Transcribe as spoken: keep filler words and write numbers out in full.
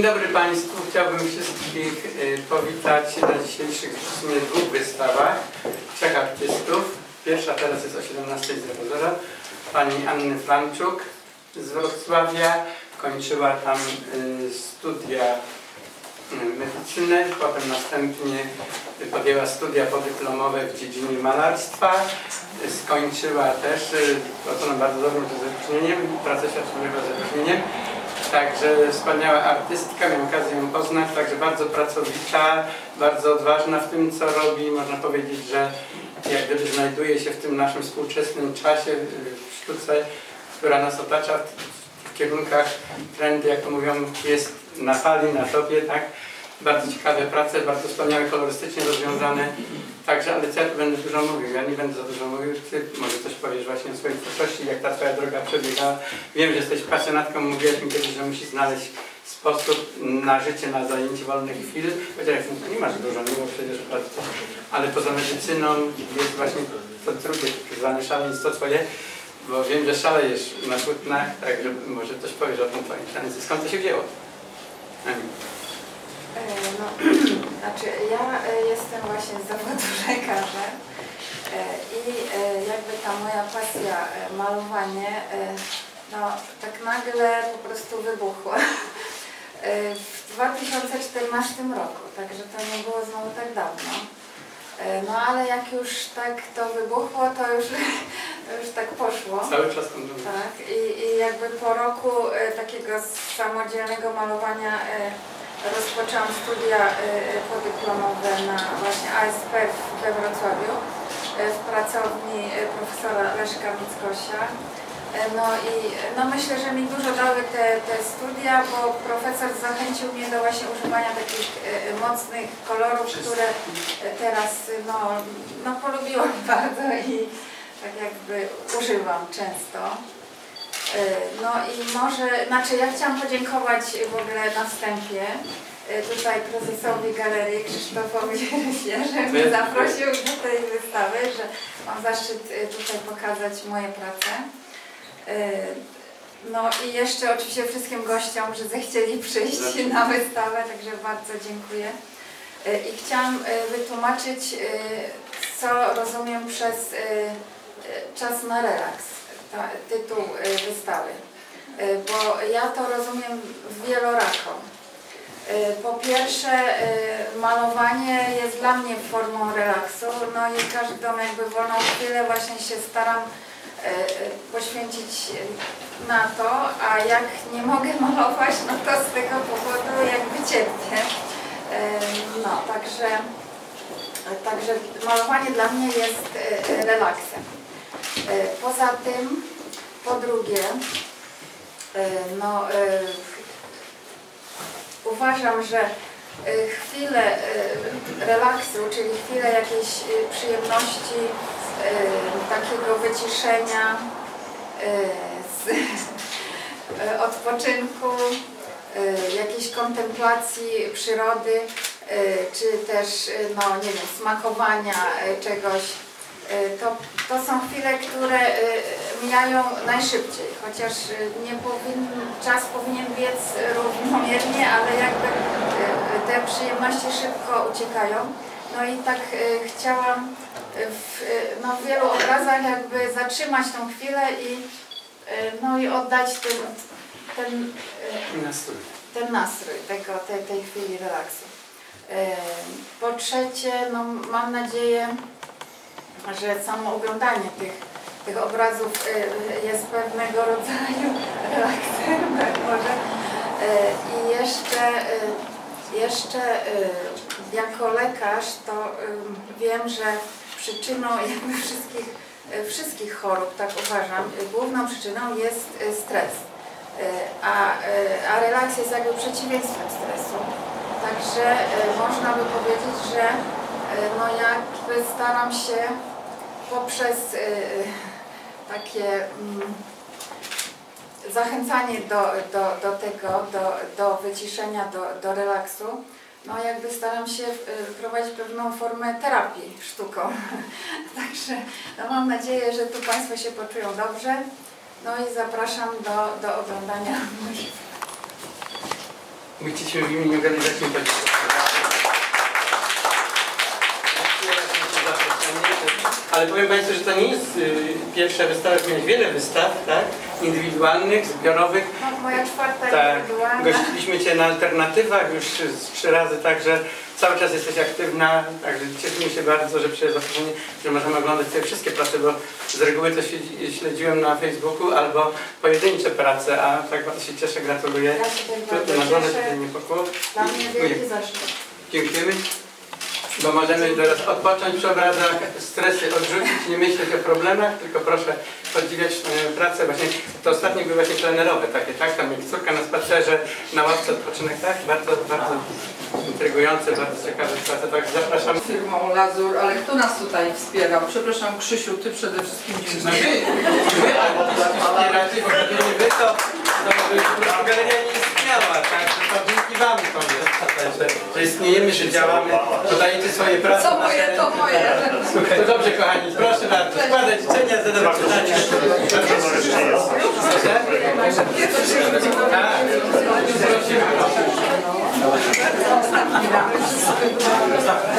dobry Państwu. Chciałbym wszystkich powitać na dzisiejszych w sumie dwóch wystawach trzech artystów. Pierwsza teraz jest o siedemnastej pani Anny Franczuk z Wrocławia. Kończyła tam studia medycyny, potem następnie podjęła studia podyplomowe w dziedzinie malarstwa. Skończyła też, ocenioną bardzo dobrym zatrudnieniem, pracę świadczeniową z zatrudnieniem. Także wspaniała artystka, miałem okazję ją poznać, także bardzo pracowita, bardzo odważna w tym, co robi. Można powiedzieć, że jak gdyby znajduje się w tym naszym współczesnym czasie, w sztuce, która nas otacza w, w kierunkach trendy, jak to mówią, jest na fali, na topie, tak? Bardzo ciekawe prace, bardzo wspaniałe, kolorystycznie rozwiązane. Także, ale co ja tu będę dużo mówił? Ja nie będę za dużo mówił. Ty może coś powiesz właśnie o swojej twórczości, jak ta twoja droga przebiegała. Wiem, że jesteś pasjonatką, mówiłaś mi kiedyś, że musisz znaleźć sposób na życie, na zajęcie wolnych chwil. Chociaż no, nie masz dużo, nie, bo przecież ale poza medycyną jest właśnie to drugie, tak zwane szaleństwo twoje. Bo wiem, że szalejesz na płótnach, także może coś powiesz o tym twoim szaleństwie. Skąd to się wzięło? Ani. No, znaczy ja jestem właśnie z zawodu lekarza i jakby ta moja pasja malowanie no tak nagle po prostu wybuchła w dwa tysiące czternastym roku, także to nie było znowu tak dawno. No ale jak już tak to wybuchło, to już, to już tak poszło. Cały czas to tak, i, i jakby po roku takiego samodzielnego malowania rozpoczęłam studia podyplomowe na właśnie A S P we Wrocławiu w pracowni profesora Leszka Mickosia. No i no myślę, że mi dużo dały te, te studia, bo profesor zachęcił mnie do właśnie używania takich mocnych kolorów, które teraz no, no polubiłam bardzo i tak jakby używam często. No i może, znaczy ja chciałam podziękować w ogóle na wstępie tutaj prezesowi galerii Krzysztofowi, że mnie zaprosił do tej wystawy, że mam zaszczyt tutaj pokazać moje prace. No i jeszcze oczywiście wszystkim gościom, że zechcieli przyjść na wystawę, także bardzo dziękuję. I chciałam wytłumaczyć, co rozumiem przez czas na relaks. Tytuł wystawy, bo ja to rozumiem wielorako. Po pierwsze, malowanie jest dla mnie formą relaksu, no i każdą jakby wolną chwilę właśnie się staram poświęcić na to, a jak nie mogę malować, no to z tego powodu jakby cierpię. No, także, także malowanie dla mnie jest relaksem. Poza tym, po drugie, no, uważam, że chwilę relaksu, czyli chwilę jakiejś przyjemności, takiego wyciszenia, odpoczynku, jakiejś kontemplacji przyrody, czy też, no nie wiem, smakowania czegoś. To, to są chwile, które mijają najszybciej, chociaż nie powin, czas powinien biec równomiernie, ale jakby te przyjemności szybko uciekają. No i tak chciałam w, no, w wielu obrazach jakby zatrzymać tą chwilę i, no, i oddać ten, ten nastrój, ten nastrój tego, tej, tej chwili relaksu. Po trzecie, no, mam nadzieję, że samo oglądanie tych, tych obrazów jest pewnego rodzaju relaksem może. I jeszcze, jeszcze jako lekarz to wiem, że przyczyną jakby wszystkich, wszystkich chorób, tak uważam, główną przyczyną jest stres. A, a relaks jest jakby przeciwieństwem stresu. Także można by powiedzieć, że no jakby staram się poprzez y, takie mm, zachęcanie do, do, do tego, do, do wyciszenia, do, do relaksu, no jakby staram się y, prowadzić pewną formę terapii sztuką. Także no mam nadzieję, że tu Państwo się poczują dobrze. No i zapraszam do, do oglądania moich My chcieliśmy w imieniu organizacji podziękować. Ale powiem Państwu, że to nie jest y, pierwsza wystawa, miałeś wiele wystaw, tak? Indywidualnych, zbiorowych. No, moja czwarta Tak, indywidualna. gościliśmy Cię na alternatywach już z trzy razy, także cały czas jesteś aktywna, także cieszymy się bardzo, że przyjęłaś zaproszenie, że możemy oglądać te wszystkie prace, bo z reguły to śledzi, śledziłem na Facebooku albo pojedyncze prace, a tak bardzo się cieszę, gratuluję. Ja się też Tu bardzo na dole cieszę. tutaj nie pokło. Dla mnie wielki zaszczyt. Dziękujemy. Bo możemy teraz odpocząć przy obrazach, stresy odrzucić, nie myśleć o problemach, tylko proszę podziwiać e, pracę. Właśnie to ostatnie były właśnie plenerowe takie, tak? Tam jak córka na spacerze, na ławce odpoczynek, tak? Bardzo, bardzo intrygujące, bardzo ciekawe prace, tak? Zapraszam. Firmą Lazur, ale kto nas tutaj wspierał? Przepraszam, Krzysiu, ty przede wszystkim No dziękuję. wy, wy artyści wspieracie, bo gdyby nie wy, to, to by po prostu galeria nie istniała, tak? To dzięki wam to jest, że, że istniejemy, że działamy, podajecie swoje prace. Co moje, to moje. Słuchaj, to dobrze kochani, proszę bardzo, składać życzenia, zadać pytania. Proszę? Tak, prosimy.